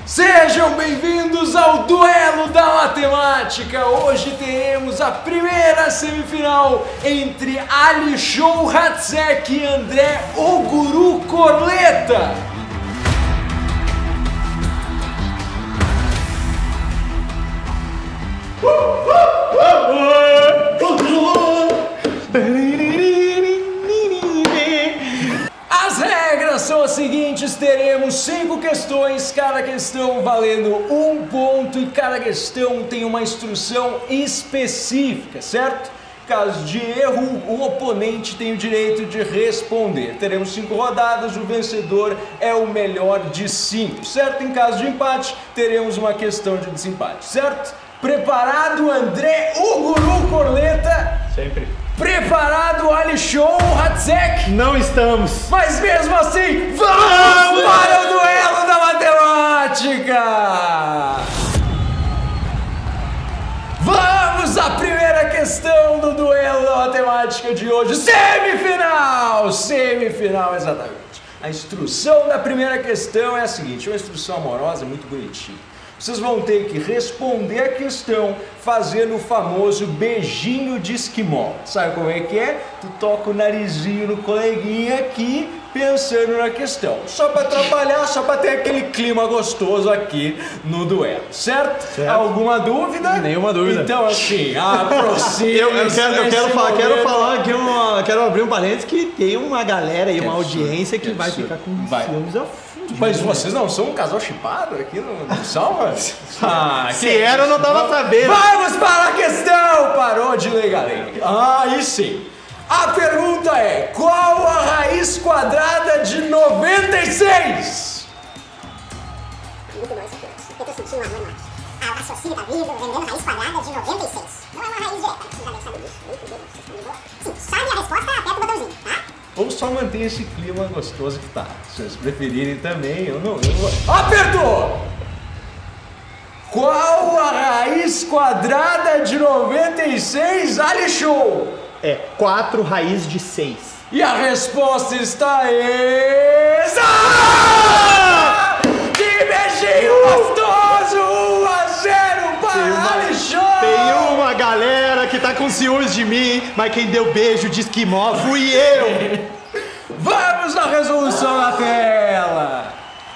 Sejam bem-vindos ao Duelo da Matemática! Hoje teremos a primeira semifinal entre Alishow Hatzek e André o Guru Corleta. As regras são as seguintes: teremos 5 questões, cada questão valendo 1 ponto e cada questão tem uma instrução específica, certo? Caso de erro, o oponente tem o direito de responder. Teremos 5 rodadas, o vencedor é o melhor de 5, certo? Em caso de empate, teremos uma questão de desempate, certo? Preparado, André o Guru Corleta? Sempre. Preparado, Alishow Hatzek? Não estamos. Mas mesmo assim, vamos para o Duelo da Matemática! Vamos à primeira questão do Duelo da Matemática de hoje. Semifinal! Semifinal, exatamente. A instrução da primeira questão é a seguinte, uma instrução amorosa muito bonitinha. Vocês vão ter que responder a questão fazendo o famoso beijinho de esquimó. Sabe como é que é? Tu toca o narizinho no coleguinha aqui, pensando na questão. Só para atrapalhar, só para ter aquele clima gostoso aqui no duelo, certo? Alguma dúvida? Nenhuma dúvida. Então assim, aproxime. Quero abrir um parênteses que tem uma galera e uma audiência que vai ficar com ciúmes a fundo. Mas vocês não são um casal chipado aqui no Salva? Se era, eu não tava sabendo. Vamos para a questão! Parou de ler, galera. Aí sim. A pergunta é: qual a raiz quadrada de 96? Muito bom isso aqui. Eu tô sentindo uma norma. O raciocínio tá vindo, vendendo raiz quadrada de 96. Não é uma raiz direta, você já deve saber disso. Muito bem, vocês estão de boa. Sim, sabe a resposta, aperta o botãozinho, tá? Ou só manter esse clima gostoso que tá. Se vocês preferirem também, eu não vou... Apertou! Qual a raiz quadrada de 96, Alishow? É 4 raiz de 6. E a resposta está exata! Que beijinho gostoso! 1-0 para Alishow! Tem uma galera que tá com ciúmes de mim, mas quem deu beijo de esquimó fui eu! Vamos na resolução na tela!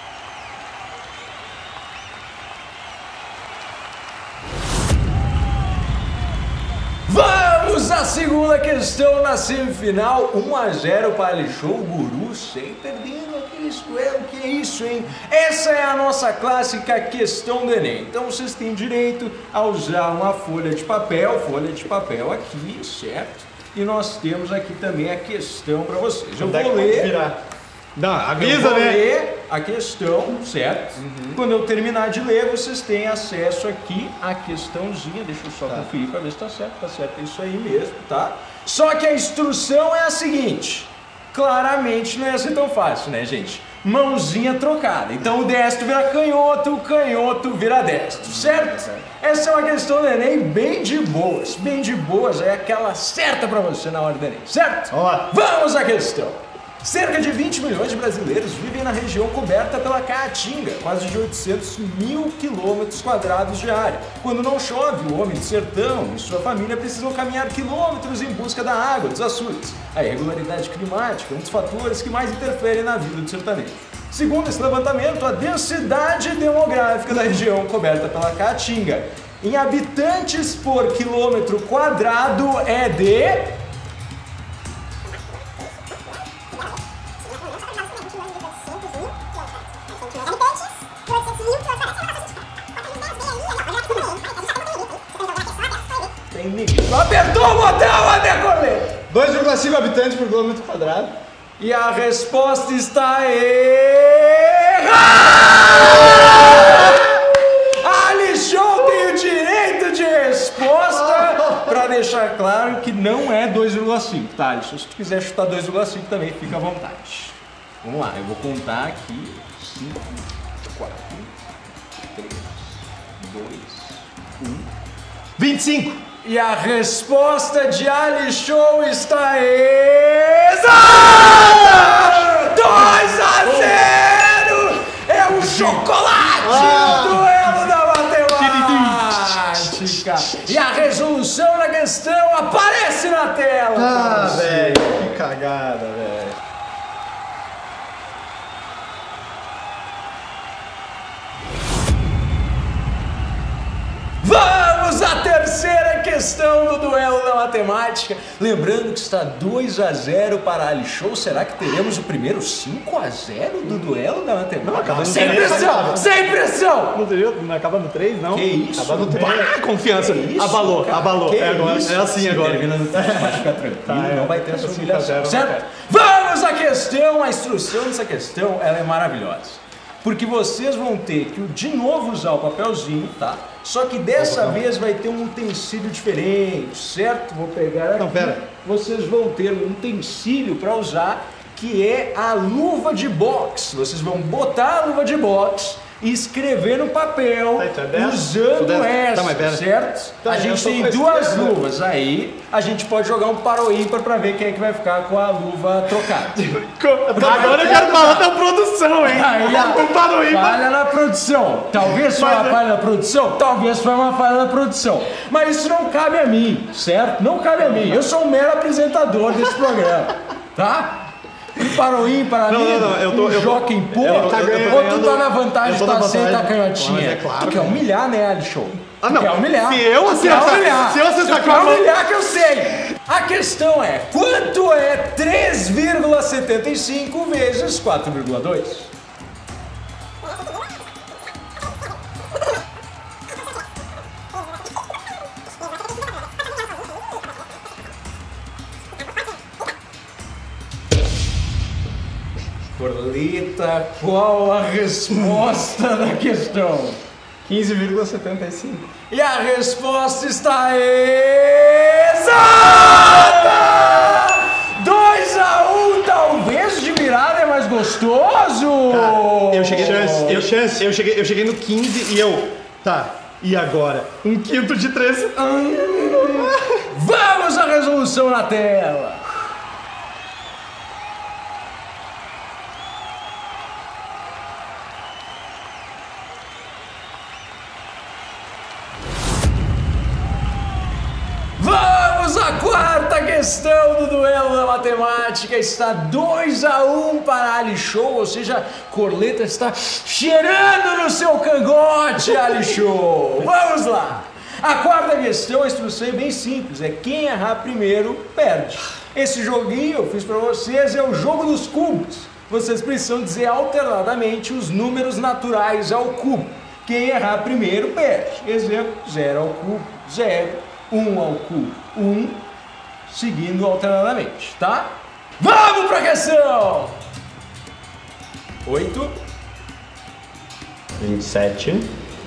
Vamos à segunda questão na semifinal. 1-0 para Alishow, Guru sem perdendo aquele duelo. Que é isso, hein? Essa é a nossa clássica questão do Enem. Então vocês têm direito a usar uma folha de papel aqui, certo? E nós temos aqui também a questão para vocês. Eu vou ler. Não, avisa, eu vou né? ler a questão, certo? Quando eu terminar de ler, vocês têm acesso aqui à questãozinha. Deixa eu só conferir para ver se tá certo. Tá certo, é isso aí mesmo, tá? Só que a instrução é a seguinte. Claramente não ia ser tão fácil, né, gente? Mãozinha trocada. Então o destro vira canhoto, o canhoto vira destro, certo? Essa é uma questão do Enem bem de boas. Bem de boas, é aquela certa para você na hora do Enem, certo? Vamos lá. Vamos à questão. Cerca de 20 milhões de brasileiros vivem na região coberta pela Caatinga, quase de 800 mil quilômetros quadrados de área. Quando não chove, o homem do sertão e sua família precisam caminhar quilômetros em busca da água dos açudes. A irregularidade climática é um dos fatores que mais interferem na vida do sertanejo. Segundo esse levantamento, a densidade demográfica da região coberta pela Caatinga em habitantes por quilômetro quadrado é de... Apertou o botão, André Corleta! 2,5 habitantes por quilômetro quadrado. E a resposta está errada! Alishow tem o direito de resposta para deixar claro que não é 2,5, tá, Alishow? Se tu quiser chutar 2,5 também, fica à vontade. Vamos lá, eu vou contar aqui. 5, 4, 3, 2, 1... 25! E a resposta de Alishow está exata! 2-0! É um chocolate! tela. Ah, velho, que cagada, velho. Vamos à terceira questão do duelo da matemática. Lembrando que está 2-0 para a Ali Show. Será que teremos o primeiro 5-0 do duelo da matemática? Sem pressão! Sem pressão! Não acaba no 3, não? Que isso? Acaba no 3. Confiança. Que isso, abalou, cara? abalou. Que É, agora, isso? é assim Se agora. termina no 3, pode ficar tranquilo, não vai ter essa 5-0, humilhação, não certo? quero. Vamos à questão, a instrução dessa questão, ela é maravilhosa. Porque vocês vão ter que de novo usar o papelzinho, tá? Só que dessa vez vai ter um utensílio diferente, certo? Vou pegar aqui. Não, pera. Vocês vão ter um utensílio para usar que é a luva de boxe. Vocês vão botar a luva de boxe e escrever no papel usando essa, certo? Tá, a gente tem duas luvas aí, a gente pode jogar um par ou ímpar para ver quem é que vai ficar com a luva trocada. Agora eu quero falar da produção, hein? Aí, O par ou ímpar. falha na produção. Talvez foi uma falha na produção, talvez foi uma falha na produção. Mas isso não cabe a mim, certo? Não cabe a mim. Eu sou um mero apresentador desse programa, tá? Para o ímpar, eu joca em pô, ou tu tá na vantagem, tá sem a canhotinha. Tu quer humilhar, né, Ali Show? Ah, não. Tu quer humilhar. Se eu acertar, se eu acertar quer humilhar que eu sei. A questão é, quanto é 3,75 vezes 4,2? Corleta, qual a resposta da questão? 15,75. E a resposta está exata! 2-1, talvez de virada é mais gostoso! Eu cheguei no 15 e eu... Tá, e agora? 1/5 de 3. Vamos à resolução na tela! Vamos à quarta questão do duelo da matemática. Está 2-1 para a Ali Show, ou seja, Corleta está cheirando no seu cangote, Ali Show. Vamos lá. A quarta questão, a instrução é bem simples, é quem errar primeiro perde. Esse joguinho eu fiz para vocês, é o jogo dos cubos. Vocês precisam dizer alternadamente os números naturais ao cubo. Quem errar primeiro perde. Exemplo, 0 ao cubo, 0. 1 ao cubo, 1, seguindo alternadamente, tá? Vamos pra questão! 8, 27,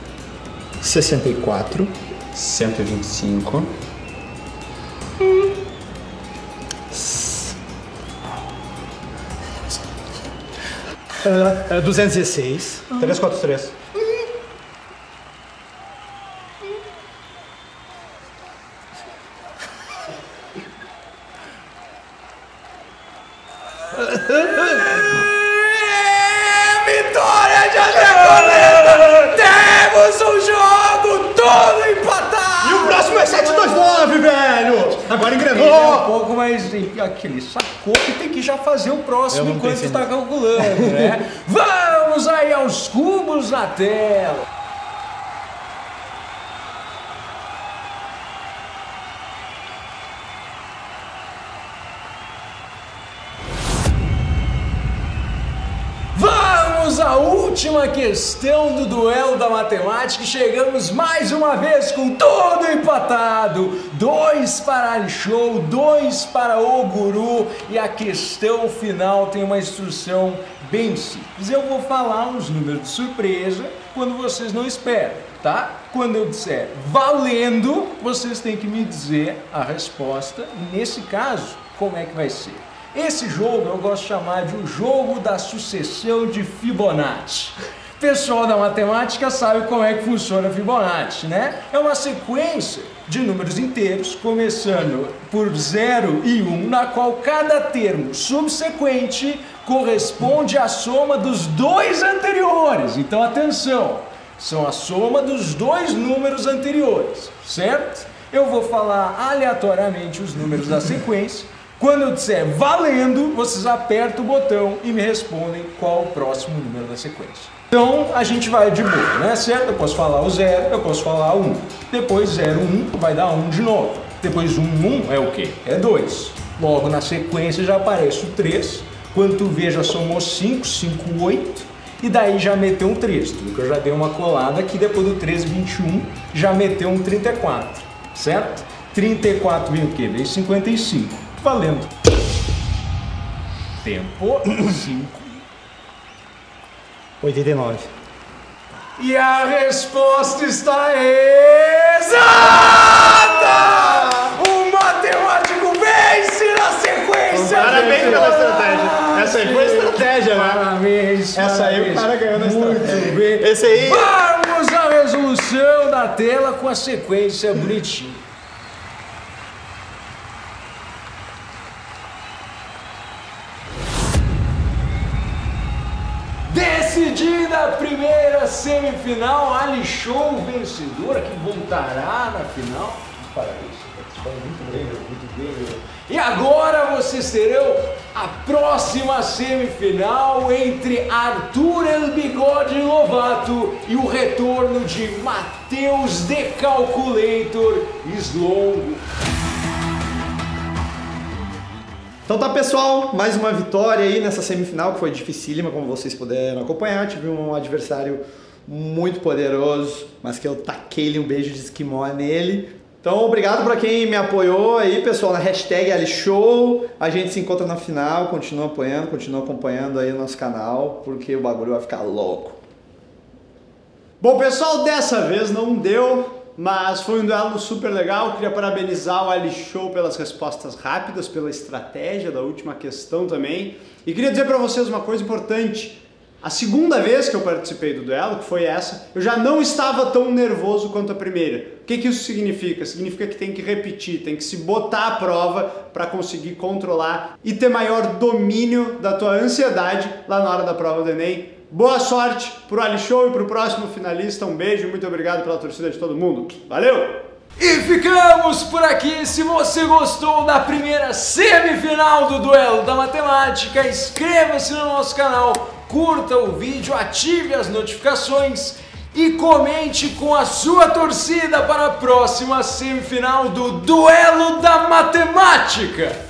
64, 125, 216, 343. Vitória de André Corleta! Temos um jogo todo empatado! E o próximo é 729, velho! Agora engrenou! Ele é um pouco mais aquele sacou que tem que já fazer o próximo enquanto está calculando, né? Vamos aí aos cubos na tela! Vamos à última questão do duelo da matemática e chegamos mais uma vez com tudo empatado. 2 para Ali Show, 2 para o Guru e a questão final tem uma instrução bem simples. Eu vou falar uns números de surpresa quando vocês não esperam, tá? Quando eu disser valendo, vocês têm que me dizer a resposta. Nesse caso, como é que vai ser? Esse jogo eu gosto de chamar de o jogo da sucessão de Fibonacci. O pessoal da matemática sabe como é que funciona a Fibonacci, né? É uma sequência de números inteiros, começando por 0 e 1, na qual cada termo subsequente corresponde à soma dos dois anteriores. Então, atenção, são a soma dos dois números anteriores, certo? eu vou falar aleatoriamente os números da sequência. Quando eu disser valendo, vocês apertam o botão e me respondem qual o próximo número da sequência. Então a gente vai de boa, né? Certo? Eu posso falar o 0, eu posso falar o 1. Depois 0, 1 vai dar 1 de novo. Depois 1, 1 é o quê? É 2. Logo na sequência já aparece o 3. Quando tu vê, já somou 5, 5, 8. E daí já meteu um 3. Tu viu que eu já dei uma colada aqui, depois do 3, 21, já meteu um 34. Certo? 34 veio o quê? Veio 55. Valendo. Tempo 5. 89. E a resposta está exata! O matemático vence na sequência! Parabéns pela estratégia. Essa aí foi estratégia, né? Parabéns! Essa aí o cara ganhou na estratégia. Muito bem. Esse aí... Vamos à resolução da tela com a sequência bonitinha. Decidida a primeira semifinal, Ali Show vencedora, que voltará na final. Parabéns, muito bem, muito bem. E agora vocês terão a próxima semifinal entre Arthur El Bigode Lovato e o retorno de Matheus The Calculator Slongo. Então tá, pessoal, mais uma vitória aí nessa semifinal que foi dificílima, como vocês puderam acompanhar. Tive um adversário muito poderoso, mas que eu taquei-lhe um beijo de esquimó nele. Então, obrigado para quem me apoiou aí, pessoal, na hashtag AliShow. A gente se encontra na final, continua apoiando, continua acompanhando aí o nosso canal, porque o bagulho vai ficar louco. Bom, pessoal, dessa vez não deu, mas foi um duelo super legal. Queria parabenizar o Ali Show pelas respostas rápidas, pela estratégia da última questão também. E queria dizer para vocês uma coisa importante. A segunda vez que eu participei do duelo, que foi essa, eu já não estava tão nervoso quanto a primeira. O que isso significa? Significa que tem que repetir, tem que se botar à prova para conseguir controlar e ter maior domínio da tua ansiedade lá na hora da prova do Enem. Boa sorte pro Ali Show e pro próximo finalista. Um beijo, muito obrigado pela torcida de todo mundo. Valeu! E ficamos por aqui. Se você gostou da primeira semifinal do Duelo da Matemática, inscreva-se no nosso canal, curta o vídeo, ative as notificações e comente com a sua torcida para a próxima semifinal do Duelo da Matemática.